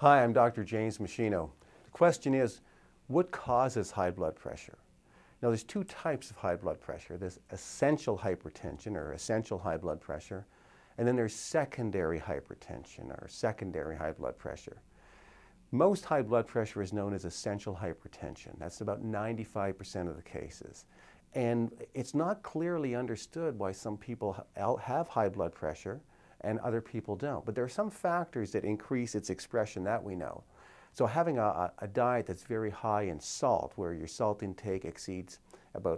Hi, I'm Dr. James Meschino. The question is, what causes high blood pressure? Now, there's two types of high blood pressure. There's essential hypertension, or essential high blood pressure, and then there's secondary hypertension, or secondary high blood pressure. Most high blood pressure is known as essential hypertension. That's about 95% of the cases. And it's not clearly understood why some people have high blood pressure and other people don't. But there are some factors that increase its expression that we know. So having a diet that's very high in salt, where your salt intake exceeds about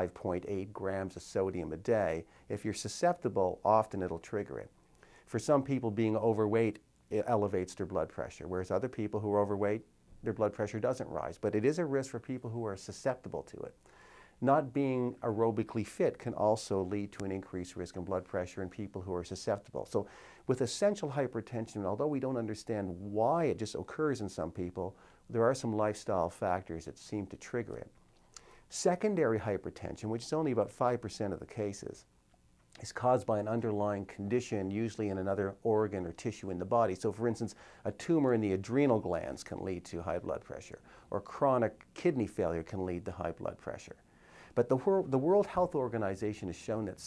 5.8 grams of sodium a day, if you're susceptible, often it'll trigger it. For some people, being overweight, it elevates their blood pressure, whereas other people who are overweight, their blood pressure doesn't rise. But it is a risk for people who are susceptible to it. Not being aerobically fit can also lead to an increased risk in blood pressure in people who are susceptible. So with essential hypertension, although we don't understand why it just occurs in some people, there are some lifestyle factors that seem to trigger it. Secondary hypertension, which is only about 5% of the cases, is caused by an underlying condition, usually in another organ or tissue in the body. So for instance, a tumor in the adrenal glands can lead to high blood pressure, or chronic kidney failure can lead to high blood pressure. But the World Health Organization has shown that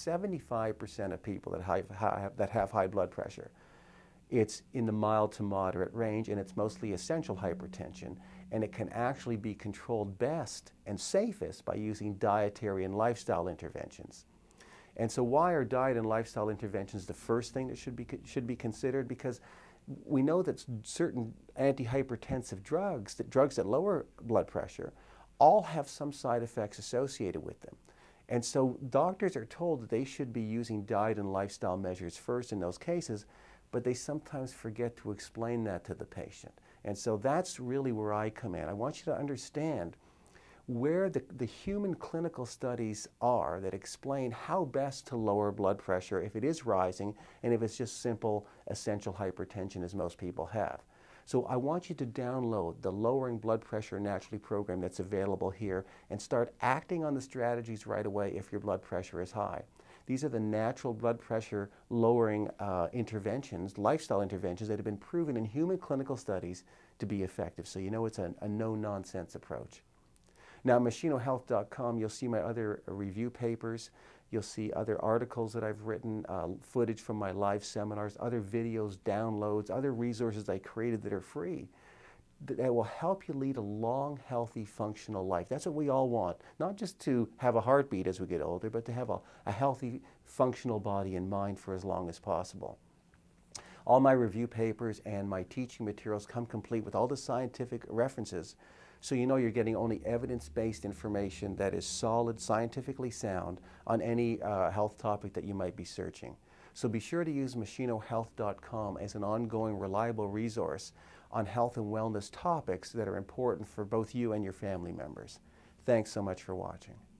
75% of people that have high blood pressure, it's in the mild to moderate range, and it's mostly essential hypertension, and it can actually be controlled best and safest by using dietary and lifestyle interventions. And so why are diet and lifestyle interventions the first thing that should be considered? Because we know that certain antihypertensive drugs that lower blood pressure, all have some side effects associated with them. And so doctors are told that they should be using diet and lifestyle measures first in those cases, but they sometimes forget to explain that to the patient. And so that's really where I come in. I want you to understand where the human clinical studies are that explain how best to lower blood pressure if it is rising and if it's just simple essential hypertension as most people have. So I want you to download the Lowering Blood Pressure Naturally program that's available here and start acting on the strategies right away if your blood pressure is high. These are the natural blood pressure lowering interventions, lifestyle interventions that have been proven in human clinical studies to be effective. So you know it's a no-nonsense approach. Now, MeschinoHealth.com, you'll see my other review papers. You'll see other articles that I've written, footage from my live seminars, other videos, downloads, other resources I created that are free that will help you lead a long, healthy, functional life. That's what we all want. Not just to have a heartbeat as we get older, but to have a healthy, functional body and mind for as long as possible. All my review papers and my teaching materials come complete with all the scientific references, so you know you're getting only evidence-based information that is solid, scientifically sound on any health topic that you might be searching. So be sure to use MeschinoHealth.com as an ongoing, reliable resource on health and wellness topics that are important for both you and your family members. Thanks so much for watching.